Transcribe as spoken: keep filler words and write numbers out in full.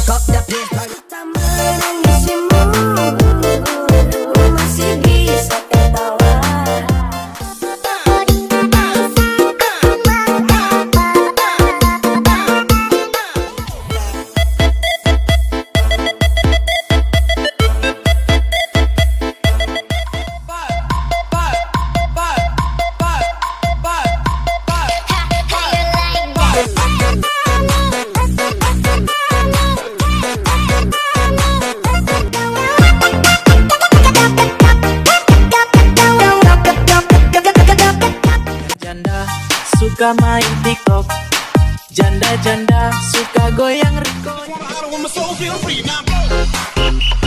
up the place. Tak menangisimu, masih bisa ketawa. Suka main TikTok, janda-janda suka goyang record.